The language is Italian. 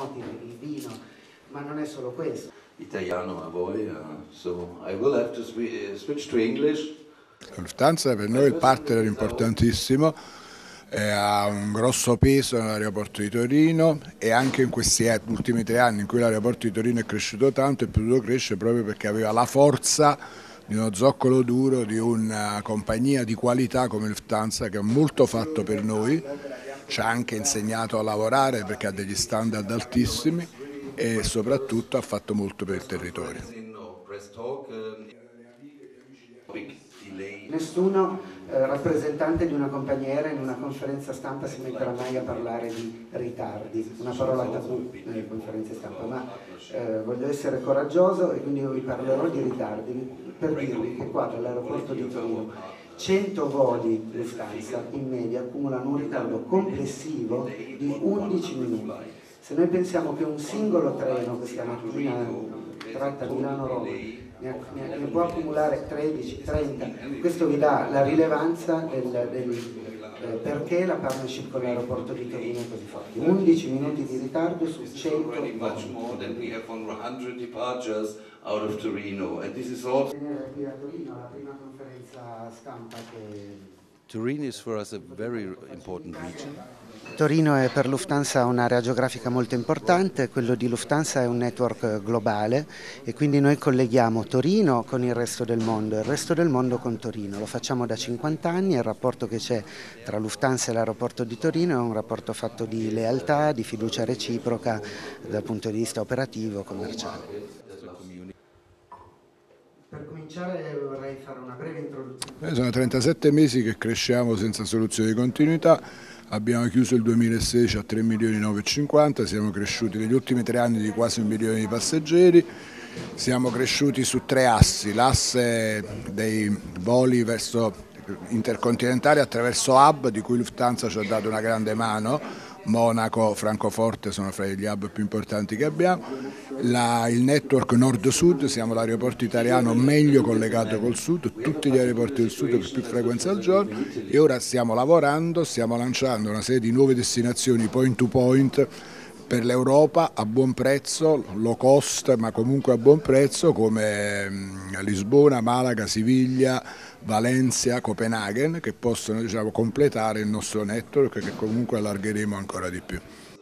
noti, il vino, ma non è solo questo. Italiano a voi, so I will have to switch to English. Lufthansa per noi è il partner importantissimo, ha un grosso peso nell'aeroporto di Torino e anche in questi ultimi 3 anni in cui l'aeroporto di Torino è cresciuto tanto, è potuto crescere proprio perché aveva la forza di uno zoccolo duro, di una compagnia di qualità come Lufthansa che ha molto fatto per noi, ci ha anche insegnato a lavorare perché ha degli standard altissimi e soprattutto ha fatto molto per il territorio. Nessuno rappresentante di una compagnia aerea in una conferenza stampa si metterà mai a parlare di ritardi, una parola tabù nelle conferenze stampa, ma voglio essere coraggioso e quindi io vi parlerò di ritardi per dirvi che qua dall'aeroporto di Torino 100 voli Lufthansa in media accumulano un ritardo complessivo di 11 minuti. Se noi pensiamo che un singolo treno questa mattina tratta Milano-Roma ne può accumulare 13, 30, questo vi dà la rilevanza perché la partnership con l'aeroporto di Torino è così forte. 11 minuti di ritardo su 100 voli. Qui a Torino, la prima conferenza stampa che... Turin is for us a very important region. Torino è per Lufthansa un'area geografica molto importante, quello di Lufthansa è un network globale e quindi noi colleghiamo Torino con il resto del mondo con Torino. Lo facciamo da 50 anni e il rapporto che c'è tra Lufthansa e l'aeroporto di Torino è un rapporto fatto di lealtà, di fiducia reciproca dal punto di vista operativo, commerciale. Per cominciare vorrei fare una breve introduzione. Sono 37 mesi che cresciamo senza soluzione di continuità, abbiamo chiuso il 2016 a 3.950.000, siamo cresciuti negli ultimi 3 anni di quasi 1 milione di passeggeri, siamo cresciuti su 3 assi, l'asse dei voli verso intercontinentali attraverso hub di cui Lufthansa ci ha dato una grande mano, Monaco, Francoforte sono fra gli hub più importanti che abbiamo, il network nord-sud, siamo l'aeroporto italiano meglio collegato col sud, tutti gli aeroporti del sud per più frequenza al giorno e ora stiamo lavorando, stiamo lanciando una serie di nuove destinazioni point to point per l'Europa a buon prezzo, low cost ma comunque a buon prezzo come Lisbona, Malaga, Siviglia, Valencia, Copenaghen che possono completare il nostro network che comunque allargheremo ancora di più.